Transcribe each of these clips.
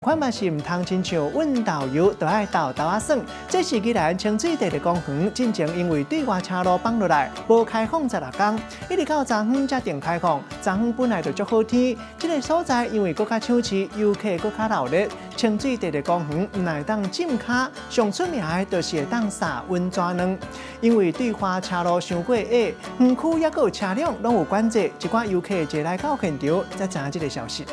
款嘛是唔通亲像运导游，都爱倒啊耍。这是宜兰清水地的公园，进前因为对外车路放落来，无开放16天，一直到昨昏才定开放。昨昏本来就足好天，这个所在因为搁较抢市，游客搁较热烈。清水地的公园唔来当浸脚，上出名的就是会当撒温泉卵。因为对花车路伤过矮，园区也有车辆拢有管制，一寡游客坐来到现场才知影这个消息。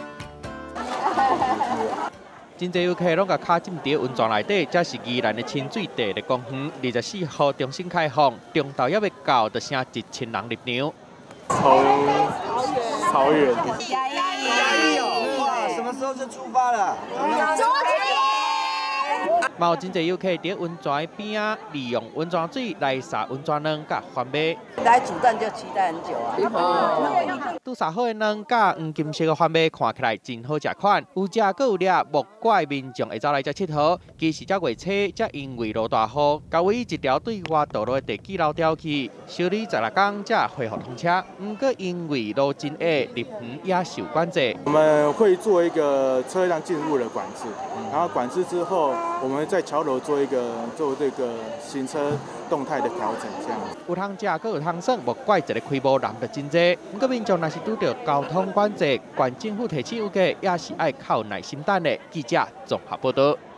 真侪游客拢甲脚浸伫温泉内底，这是宜兰的清水地的公园。24号重新开放，中昼还未到，就成1000人入场。 超远。 压抑哦！哇，什么时候就出发了？昨天。 嘛有真侪游客伫温泉边啊，利用温泉水来撒温泉卵甲翻买。 来主站就期待很久啊！ 拄撒好的卵甲黄金色的翻买，看起来真好食款。有食阁有掠，莫怪民众会走来这佚佗。其实这月初，才因为落大雨，交位一条对外道路的地基漏掉去，修理16天才恢复通车。不过因为路真矮，入园也受管制。 我们会做一个车辆进入的管制，然后管制之后，我们在桥楼做这个行车动态的调整，这样。 有通食，阁有通耍，莫怪一个开幕人就真多。不过民众若是拄到交通管制，县政府提醒游客也是爱靠耐心等的。记者综合报道。